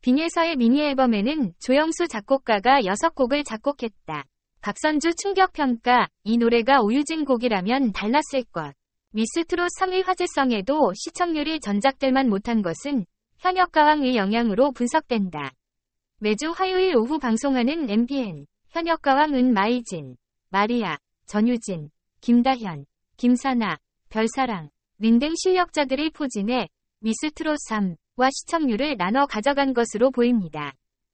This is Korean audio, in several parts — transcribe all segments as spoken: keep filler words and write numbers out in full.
빈예서의 미니앨범에는 조영수 작곡가가 여섯 곡을 작곡했다. 박선주 충격평가, 이 노래가 오유진 곡이라면 달랐을 것. 미스트롯 삼 위 화제성에도 시청률이 전작들만 못한 것은 현역가왕의 영향으로 분석된다. 매주 화요일 오후 방송하는 엠비엔, 현역가왕은 마이진, 마리아, 전유진, 김다현, 김사나, 별사랑, 린 등 실력자들의 포진에 미스트롯 삼과 시청률을 나눠 가져간 것으로 보입니다.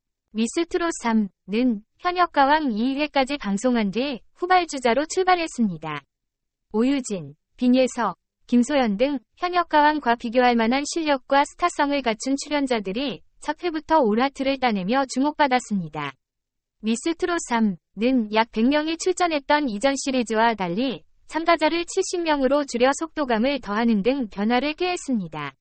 미스트롯 삼는 현역가왕 이 회까지 방송한 뒤 후발주자로 출발했습니다. 오유진, 빈예서, 김소연 등 현역가왕과 비교할 만한 실력과 스타성을 갖춘 출연자들이 첫 회부터 올하트를 따내며 주목받았습니다. 미스트롯 삼는 약 백 명이 출전했던 이전 시리즈와 달리 참가자를 칠십 명으로 줄여 속도감을 더하는 등 변화를 꾀했습니다.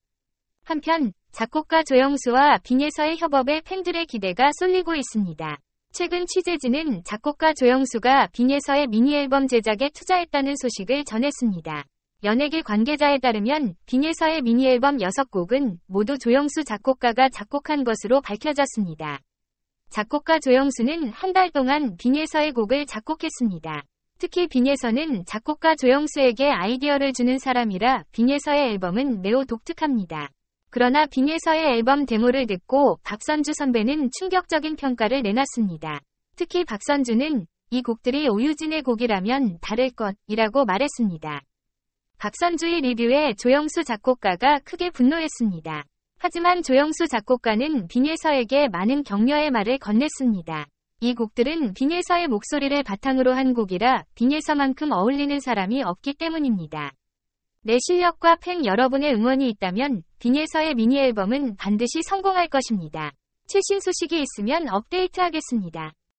한편 작곡가 조영수와 빈예서의 협업에 팬들의 기대가 쏠리고 있습니다. 최근 취재진은 작곡가 조영수가 빈예서의 미니앨범 제작에 투자했다는 소식을 전했습니다. 연예계 관계자에 따르면 빈예서의 미니앨범 여섯 곡은 모두 조영수 작곡가가 작곡한 것으로 밝혀졌습니다. 작곡가 조영수는 한 달 동안 빈예서의 곡을 작곡했습니다. 특히 빈예서는 작곡가 조영수에게 아이디어를 주는 사람이라 빈예서의 앨범은 매우 독특합니다. 그러나 빈예서의 앨범 데모를 듣고 박선주 선배는 충격적인 평가를 내놨습니다. 특히 박선주는 이 곡들이 오유진의 곡이라면 다를 것이라고 말했습니다. 박선주의 리뷰에 조영수 작곡가가 크게 분노했습니다. 하지만 조영수 작곡가는 빈예서에게 많은 격려의 말을 건넸습니다. 이 곡들은 빈예서의 목소리를 바탕으로 한 곡이라 빈예서만큼 어울리는 사람이 없기 때문입니다. 내 실력과 팬 여러분의 응원이 있다면 빈예서의 미니앨범은 반드시 성공할 것입니다. 최신 소식이 있으면 업데이트하겠습니다.